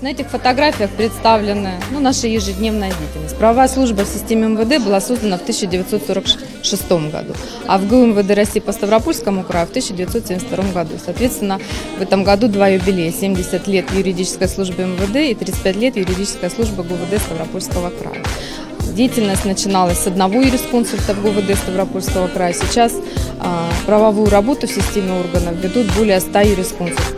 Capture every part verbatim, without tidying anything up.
На этих фотографиях представлена ну, наша ежедневная деятельность. Правовая служба в системе эм вэ дэ была создана в тысяча девятьсот сорок шестом году, а в гэ у эм вэ дэ России по Ставропольскому краю в тысяча девятьсот семьдесят втором году. Соответственно, в этом году два юбилея: семьдесят лет юридической службы эм вэ дэ и тридцать пять лет юридической службы гэ у вэ дэ Ставропольского края. Деятельность начиналась с одного юрисконсульта в гэ у вэ дэ Ставропольского края. Сейчас а, правовую работу в системе органов ведут более ста юрисконсультов.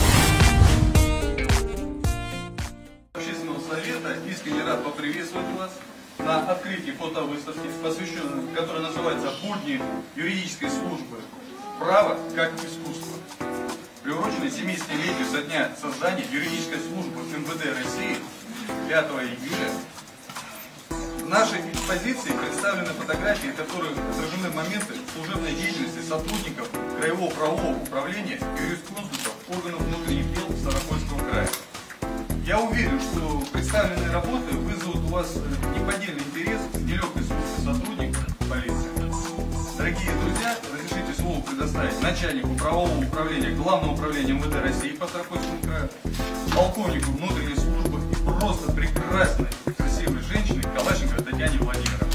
Искренне рад поприветствовать вас на открытии фотовыставки, посвященной, которая называется «Будни юридической службы. Право как искусство», приуроченной семидесятилетию со дня создания юридической службы эм вэ дэ России пятого июля. В нашей экспозиции представлены фотографии, в которых отражены моменты служебной деятельности сотрудников Краевого правового управления юрисконсультов органов внутренних дел Ставропольского края. Я уверен, что представленные работы вызовут у вас неподдельный интерес к нелегкой службе сотрудников полиции. Дорогие друзья, разрешите слово предоставить начальнику правового управления Главного управления эм вэ дэ России по Ставропольскому краю, полковнику внутренней службы и просто прекрасной, красивой женщине Калашниковой Татьяне Владимировне.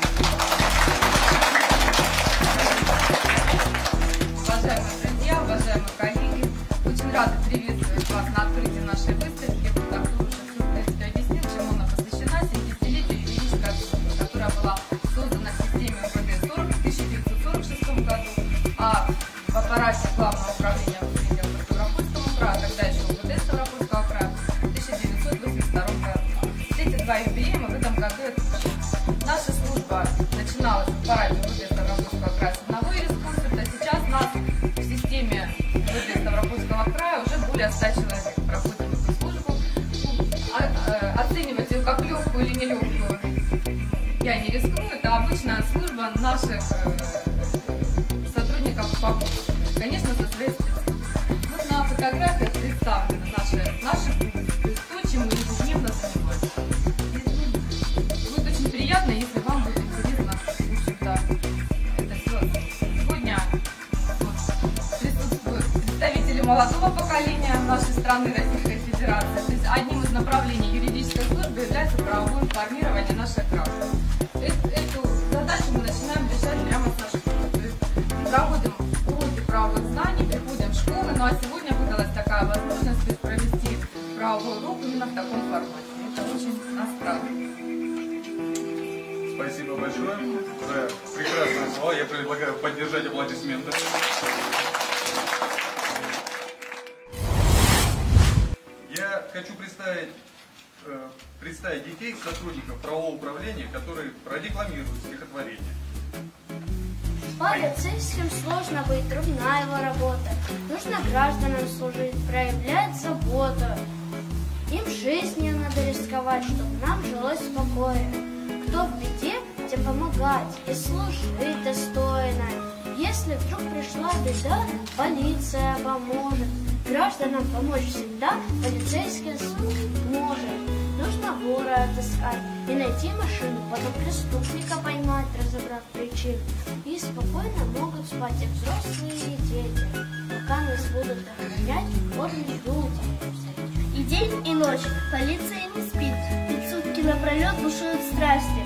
Уважаемые друзья, уважаемые коллеги, очень рады приветствовать вас на открытии нашей выставки. Была создана в системе эм вэ дэ в тысяча девятьсот сорок шестом году, а в аппарате Главного управления внутренних дел по Ставропольскому краю, тогда еще эм вэ дэ Ставропольского края, в тысяча девятьсот восемьдесят втором году. Эти два юбилея мы в этом году отмечаем. Наша служба начиналась в аппарате эм вэ дэ Ставропольского края с одного юрисконсульта, а сейчас нас в системе эм вэ дэ Ставропольского края уже более ста человек проходит эту службу. Оценивать ее как легкую или нелегкую я не рискну, это обычная служба наших э, сотрудников по городу. Конечно, со своей спецификой. Вот на фотографиях представлены наши, наши функции, то есть то, чем мы ежедневно занимаемся. И будет очень приятно, если вам будет интересно, в общем-то, это все. Сегодня вот, присутствуют представители молодого поколения нашей страны, Российской Федерации. То есть одним из направлений юридической службы является правовое информирование наших граждан. Эту задачу мы начинаем решать прямо со школы. То есть проводим уроки правовых знаний, приходим в школы, ну а сегодня выдалась такая возможность провести правовой урок именно в таком формате. Это очень нас радует. Спасибо большое за прекрасные слова. Я предлагаю поддержать аплодисменты. Я хочу представить представить детей, сотрудников правового управления, которые продекламируют стихотворение. Полицейским сложно быть, трудна его работа. Нужно гражданам служить, проявлять заботу. Им жизнью надо рисковать, чтобы нам жилось спокойно. Кто в беде, тем помогать и служить достойно. Если вдруг пришла беда, полиция поможет. Гражданам помочь всегда полицейский сможет. Нужно вора отыскать и найти машину, потом преступника поймать, разобрав причину. И спокойно могут спать и взрослые, и дети, пока нас будут охранять форме люди. И день, и ночь полиция не спит, ведь сутки напролет бушуют страсти.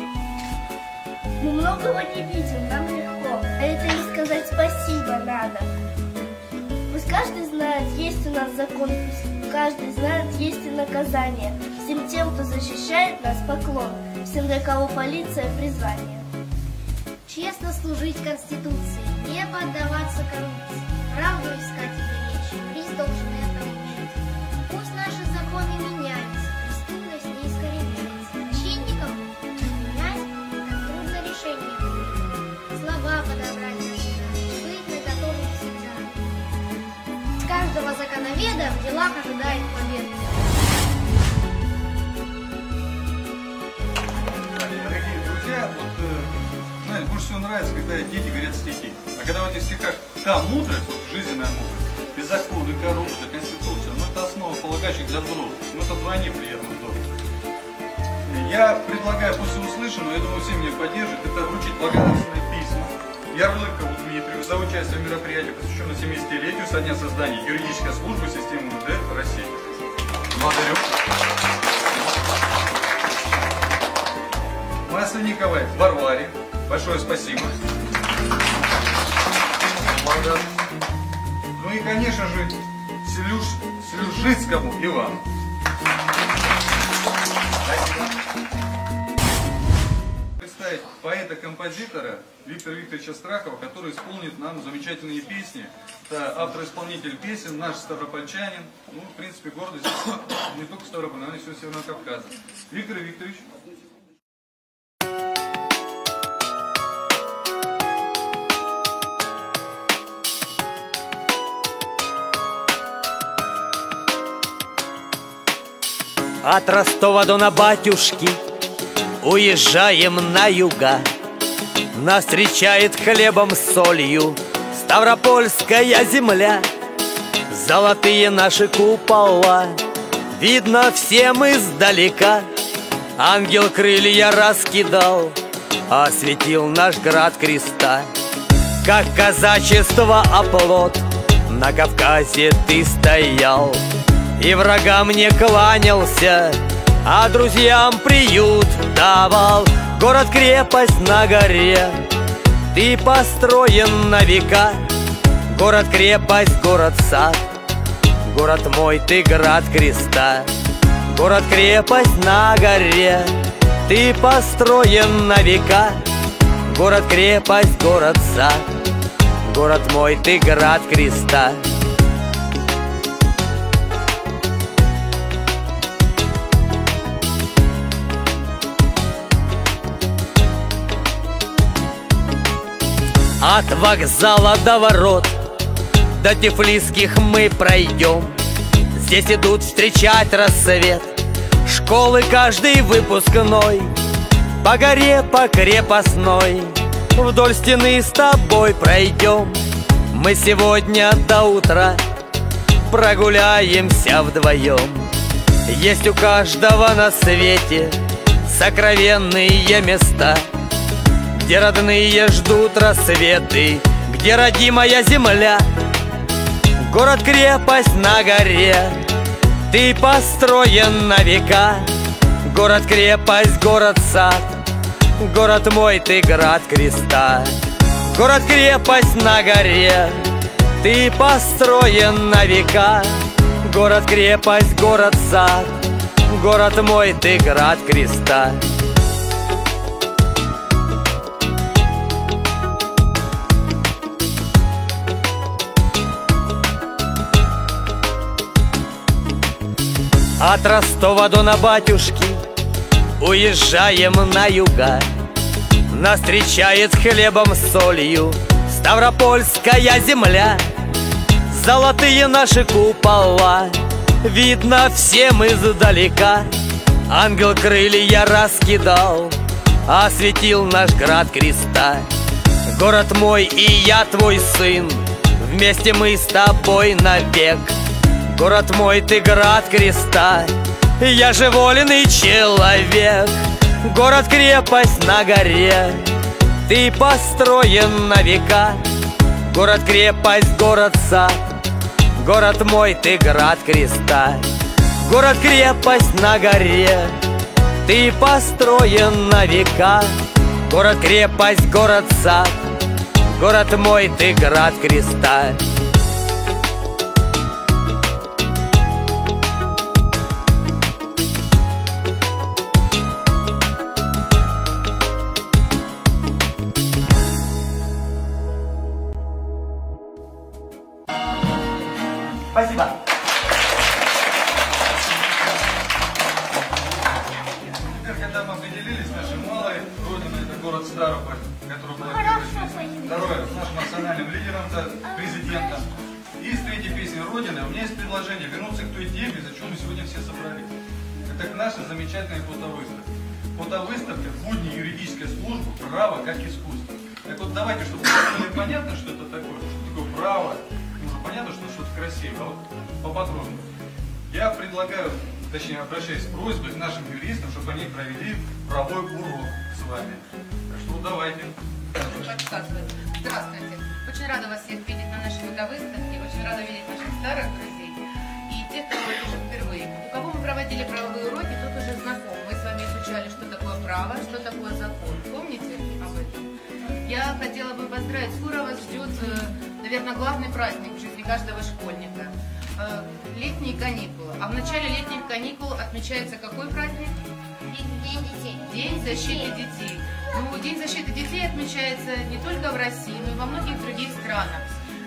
Мы многого не видим, нам легко, а это и сказать спасибо надо. Пусть каждый знает, есть у нас закон, пусть каждый знает, есть и наказание. Всем тем, кто защищает нас, поклон, всем, для кого полиция призвание. Честно служить Конституции, не поддаваться коррупции, правду искать и беречь, юрист должен это учить. Пусть наши законы меняются, преступность не искореняется, чинников менять, как трудно решение принять, слова подобрать всегда, быть на готове всегда. Каждого законоведа в делах ожидает победа. Дорогие друзья, вот, э, знаете, больше всего нравится, когда дети говорят стихи. А когда в этих стихах та мудрость, вот, жизненная мудрость, беззаконие, коррупция, конституция, ну это основа полагающих для взрослых. Ну это вдвойне приятно здорово. Я предлагаю после услышанного, я думаю, все меня поддержат, это вручить благодарственные письма Ярлыкову Дмитрию за участие в мероприятии, посвященном семидесятилетию со дня создания юридической службы системы эм вэ дэ России. Благодарю. Масленниковой Варваре. Большое спасибо. Благодарю. Ну и, конечно же, Селюш, Селюжицкому Ивану. Представить поэта-композитора Виктора Викторовича Страхова, который исполнит нам замечательные песни. Это автор-исполнитель песен, наш ставропольчанин. Ну, в принципе, гордость не только Ставрополя, но и всего Северного Кавказа. Виктор Викторович. От Ростова до на батюшки уезжаем на юга. Нас встречает хлебом с солью Ставропольская земля. Золотые наши купола видно всем издалека. Ангел крылья раскидал, осветил наш град креста. Как казачество оплот на Кавказе ты стоял, и врагам не кланялся, а друзьям приют давал. Город-крепость на горе, ты построен на века. Город-крепость, город-сад, город мой, ты град креста. Город-крепость на горе, ты построен на века. Город-крепость, город-сад, город мой, ты град креста. От вокзала до ворот, до Тифлисских мы пройдем. Здесь идут встречать рассвет школы каждый выпускной. По горе, по крепостной, вдоль стены с тобой пройдем. Мы сегодня до утра прогуляемся вдвоем. Есть у каждого на свете сокровенные места, где родные ждут рассветы, где родимая земля. Город-крепость на горе, ты построен на века. Город-крепость, город-сад, город мой, ты град креста. Город-крепость на горе, ты построен на века. Город-крепость, город-сад, город мой, ты град креста. От Ростова до на батюшки уезжаем на юга. Нас встречает хлебом с солью Ставропольская земля. Золотые наши купола видно всем издалека. Ангел крылья раскидал, осветил наш град креста. Город мой и я твой сын, вместе мы с тобой навек. Город мой, ты град креста, я же вольный человек. Город-крепость на горе, ты построен на века. Город-крепость, город-сад, город мой, ты град креста. Город-крепость на горе, ты построен на века. Город-крепость, город-сад, город мой, ты град креста. Спасибо. Теперь, когда мы определились, нашей малой родиной, это город Ставрополь, который был второе, с нашим национальным лидером, президентом. И с третьей песни Родины у меня есть предложение вернуться к той теме, за чем мы сегодня все собрались. Это к нашей замечательной фотовыставке. Фотовыставка «Будни юридической службы. Право как искусство». Так вот, давайте, чтобы было понятно, что это такое, что такое право. Понятно, что что-то красивое, а вот поподробнее. Я предлагаю, точнее обращаюсь с просьбой к нашим юристам, чтобы они провели правовой урок с вами. Так что давайте. Здравствуйте. Очень рада вас всех видеть на нашей фотовыставке. Очень рада видеть наших старых друзей и тех, кто пришел впервые. У кого проходили правовые уроки, тут уже знаком. Мы с вами изучали, что такое право, что такое закон. Помните об этом? Я хотела бы поздравить. Скоро вас ждет, наверное, главный праздник в жизни каждого школьника. Летние каникулы. А в начале летних каникул отмечается какой праздник? День детей. День защиты детей. Ну, День защиты детей отмечается не только в России, но и во многих других странах.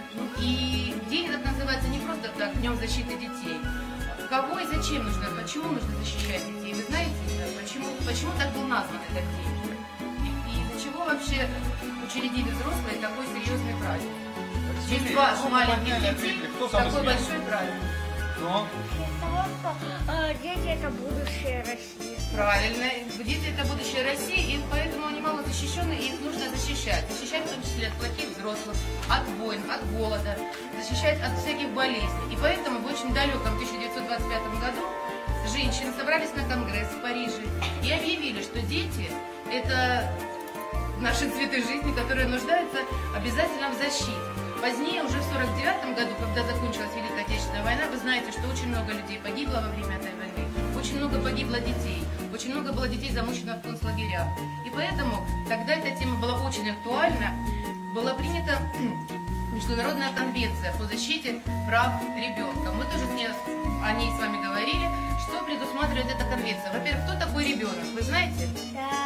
И день этот называется не просто так, Днем защиты детей. Кого и зачем нужно, почему нужно защищать детей? Вы знаете, почему, почему так был назван этот день? И, и из-за чего вообще учредили взрослые такой серьезный праздник? Через ваш маленьких детей такой большой праздник. Но... Потому что э, дети это будущее России. Правильно. Дети это будущее России, и поэтому они мало защищены, и их нужно защищать. Защищать в том числе от плохих взрослых, от войн, от голода, защищать от всяких болезней. И поэтому в очень далеком тысяча девятьсот двадцать пятом году женщины собрались на конгресс в Париже и объявили, что дети это наши цветы жизни, которые нуждаются обязательно в защите. Позднее, уже в сорок девятом году, когда закончилась Великая Отечественная война, вы знаете, что очень много людей погибло во время этой войны, очень много погибло детей, очень много было детей замучено в концлагерях. И поэтому тогда эта тема была очень актуальна. Была принята Международная конвенция по защите прав ребенка. Мы тоже с ней, о ней с вами говорили, что предусматривает эта конвенция. Во-первых, кто такой ребенок, вы знаете? Да.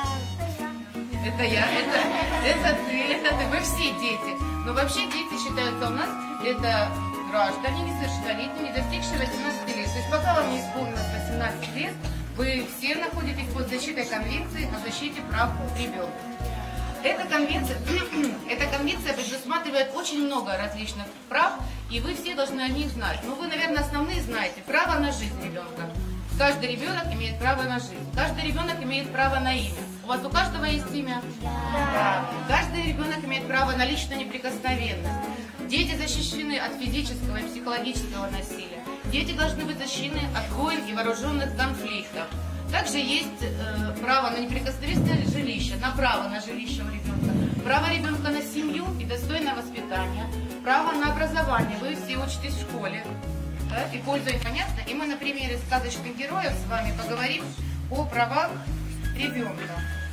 Это я, это, это ты, это ты, вы все дети. Но вообще дети считаются у нас, это граждане несовершеннолетние, не достигшие восемнадцати лет. То есть пока вам не исполнилось восемнадцать лет, вы все находитесь под защитой конвенции о защите прав ребенка. Эта конвенция, эта конвенция предусматривает очень много различных прав, и вы все должны о них знать. Но вы, наверное, основные знаете. Право на жизнь ребенка. Каждый ребенок имеет право на жизнь. Каждый ребенок имеет право на имя. У вас у каждого есть имя? Да. Каждый ребенок имеет право на личную неприкосновенность. Дети защищены от физического и психологического насилия. Дети должны быть защищены от войн и вооруженных конфликтов. Также есть э, право на неприкосновенное жилище, на право на жилище у ребенка, право ребенка на семью и достойное воспитание, право на образование. Вы все учитесь в школе, да, и пользуетесь, понятно? И мы на примере сказочных героев с вами поговорим о правах ребенка.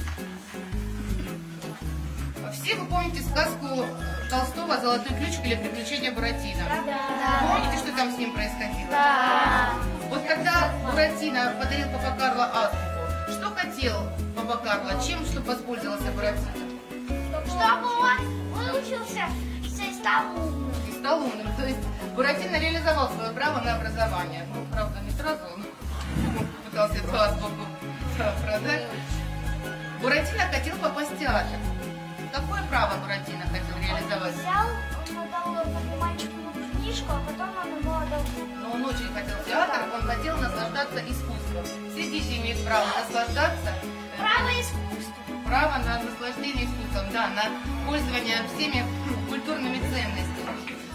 Все вы помните сказку Толстого «Золотой ключик» или «Приключения Буратино»? Да. Помните, что там с ним происходило? Да. Вот когда Буратино подарил Папа Карло азбуку, что хотел Папа Карло? Чем, чтобы воспользовался Буратино? Чтобы он выучился и стал умным. И стал умным. То есть Буратино реализовал свое право на образование. Ну, правда, не сразу он пытался эту азбуку продать. Буратино хотел попасть в театр. Какое право Буратино хотел реализовать? Он взял, он отдал мальчику книжку, а потом он ему отдал. Но он очень хотел театр, он хотел наслаждаться искусством. Все дети имеют право наслаждаться. Право искусства. Право на наслаждение искусством, да, на пользование всеми культурными ценностями.